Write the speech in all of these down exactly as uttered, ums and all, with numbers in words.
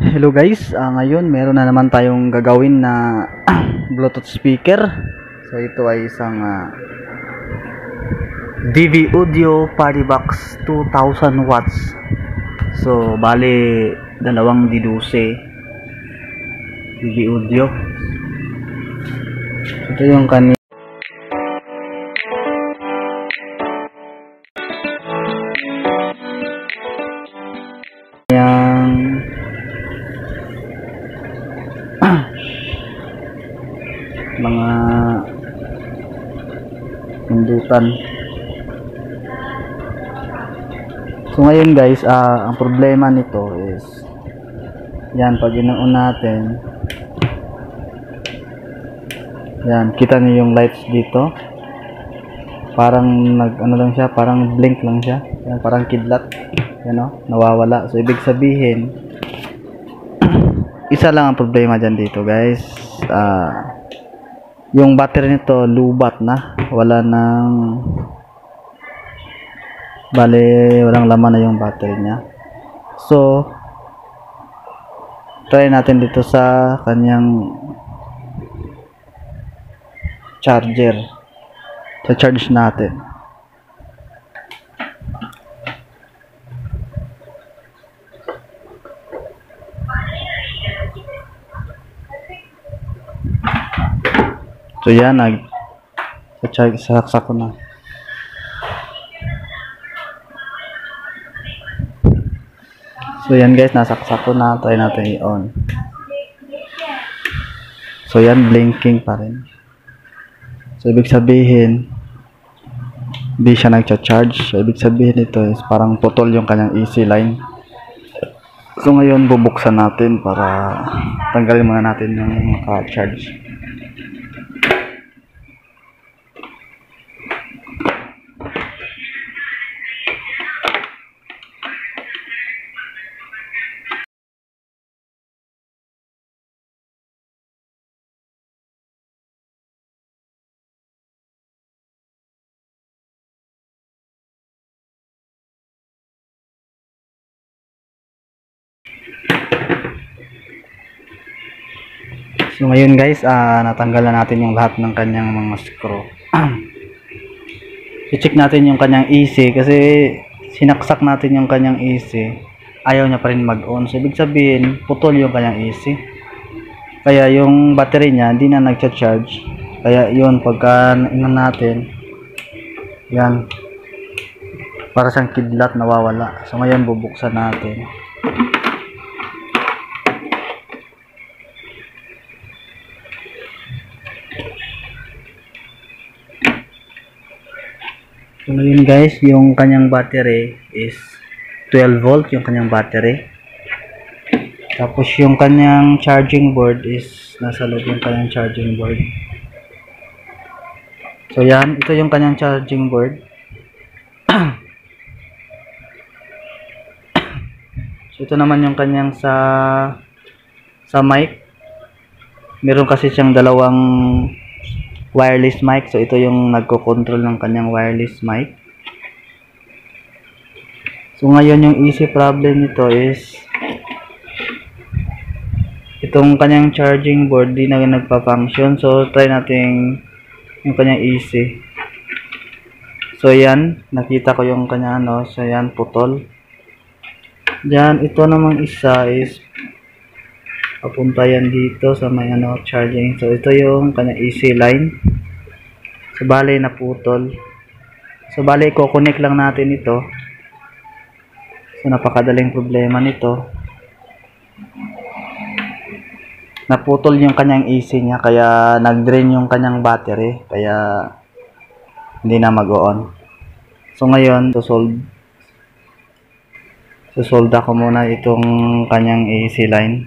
Hello guys, ah, ngayon meron na naman tayong gagawin na Bluetooth speaker. So ito ay isang ah, D V Audio Party Box two thousand watts. So bali dalawang D twelve D V Audio. Ito yung kanya mga pindutan. So ngayon guys, uh, ang problema nito is yan, pag inoon natin yan, kita niyo yung lights dito, parang nag ano lang siya, parang blink lang siya yan, parang kidlat yan, no? Nawawala. So ibig sabihin isa lang ang problema dyan dito guys, uh, yung battery nito lubat na, wala nang bale walang laman na yung battery niya. So try natin dito sa kanyang charger, sa charge natin. So yan, nag saksak ko na. So yan guys, nasaksak ko na. Try natin i-on. So yan, blinking pa rin. So ibig sabihin hindi siya nagcha-charge. So ibig sabihin ito is parang putol yung kanyang E C line. So ngayon bubuksan natin para tanggalin muna natin yung naka-charge. So ngayon guys, uh, natanggal na natin yung lahat ng kanyang mga screw. I-check natin yung kanyang E C kasi sinaksak natin yung kanyang E C. Ayaw niya pa rin mag-on. So ibig sabihin, putol yung kanyang E C. Kaya yung battery niya hindi na nagcha-charge. Kaya yun, pagka inan natin, yan, para siyang kidlat, nawawala. So ngayon bubuksan natin. So ngayon guys, yung kanyang battery is twelve volt yung kanyang battery. Tapos yung kanyang charging board is nasa loob yung kanyang charging board. So yan, ito yung kanyang charging board. So ito naman yung kanyang sa sa mic. Meron kasi siyang dalawang wireless mic. So ito yung nagko-control ng kanyang wireless mic. So ngayon yung E C problem nito is itong kanyang charging board di na nagpa-function. So try natin yung kanyang E C. So yan, nakita ko yung kanyang ano. So yan, putol. Diyan, ito namang isa is papunta yan dito sa may ano, charging. So ito yung kanyang E C line. So bali naputol. So bali i-connect lang natin ito. So napakadaling problema nito. Naputol yung kanyang E C niya, kaya nag-drain yung kanyang battery, kaya hindi na mag-on. So ngayon, susolve susolve ako muna itong kanyang E C line.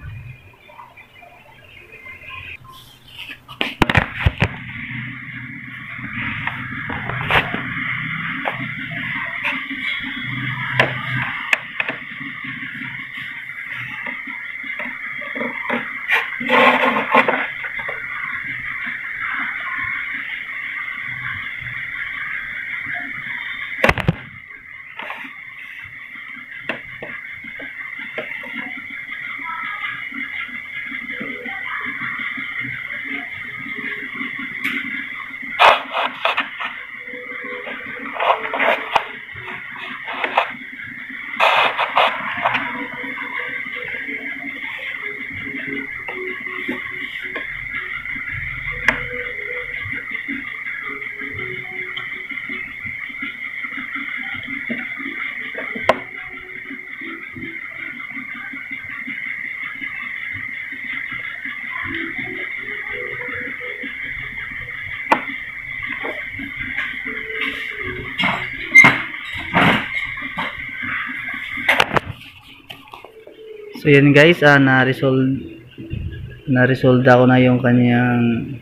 So yan guys, ah, na-resolve na-resolve ako na yung kanyang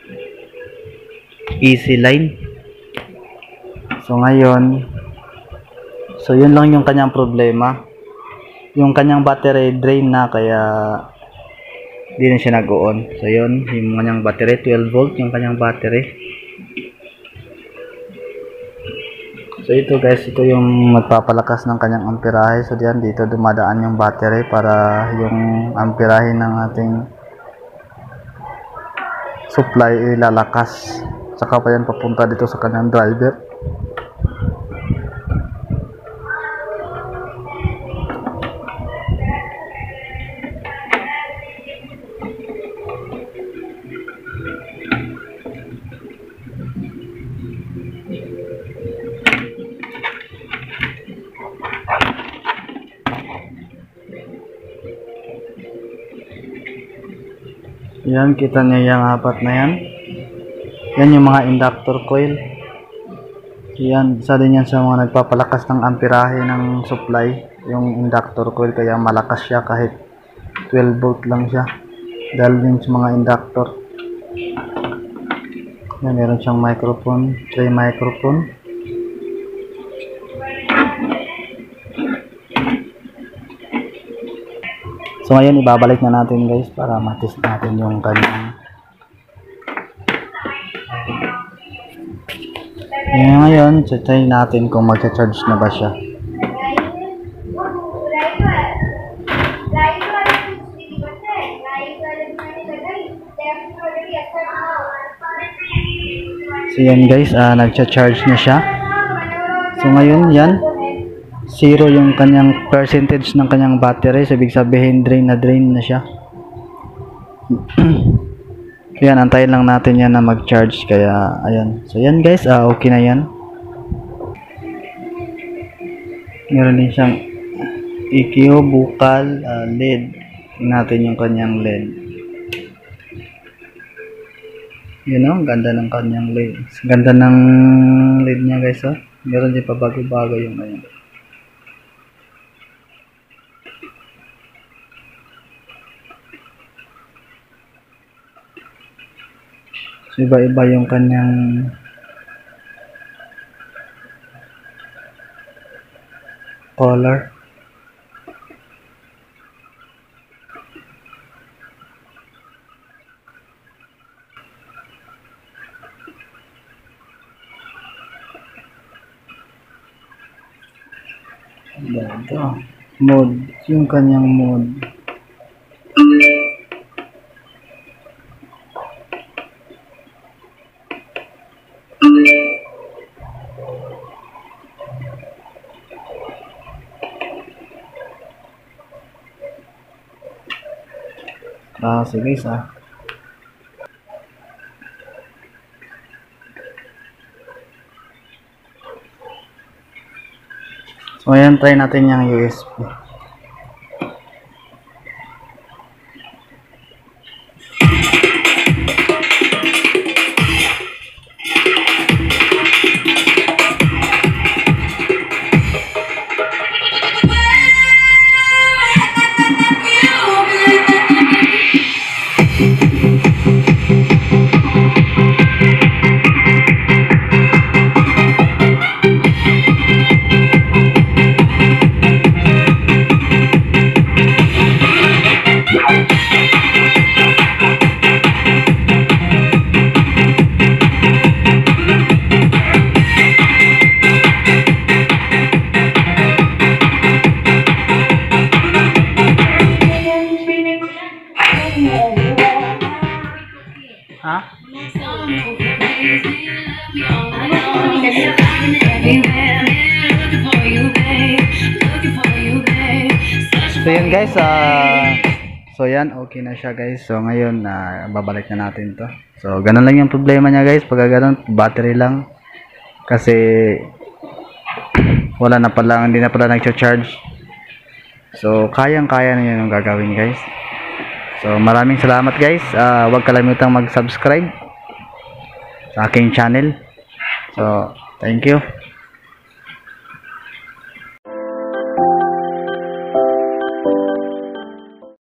E C line. So ngayon, so yun lang yung kanyang problema. Yung kanyang battery drain na, kaya di na siya nag-on. So yun, yung kanyang battery, twelve volt yung kanyang battery. So ito guys, ito yung magpapalakas ng kanyang amperahe. So diyan, dito dumadaan yung battery para yung amperahe ng ating supply ilalakas. Saka pa yan papunta dito sa kanyang driver. Yan, kita niyo yung apat na yan. Yan yung mga inductor coil. Yan, isa din yan sa mga nagpapalakas ng amperahe ng supply. Yung inductor coil, kaya malakas siya kahit twelve volt lang siya. Dahil din sa mga inductor. Yan, meron siyang microphone, tray microphone. So ngayon, ibabalik na natin guys para matest natin yung kanyang. Ngayon, ngayon try natin kung magcha-charge na ba siya. So yan guys, uh, nagcha-charge na siya. So ngayon, yan. Zero yung kanyang percentage ng kanyang battery. So ibig sabihin, drain na drain na siya. Yan, antayin lang natin yan na mag-charge. Kaya, ayan. So yan guys, uh, okay na yan. Meron din siyang E Q, bukal, uh, L E D. Tingnan natin yung kanyang L E D. Yun o, ganda ng kanyang L E D. Ganda ng L E D niya guys, oh. Meron din pa bago-bago yung kanyang. So iba-iba yung kanyang color. Ito, mode, yung kanyang mode. Ah, sige guys, ah. So ayan, try natin yung U S B. Ha? So yun guys, uh, so yan, okay na siya guys. So ngayon, uh, babalik na natin to. So ganun lang yung problema niya guys. Pag ganun, battery lang. Kasi wala na pala, hindi na pala nag-charge. So kayang-kaya na yun yung gagawin guys. So maraming salamat guys. Uh, huwag kalimutang mag-subscribe sa aking channel. So thank you.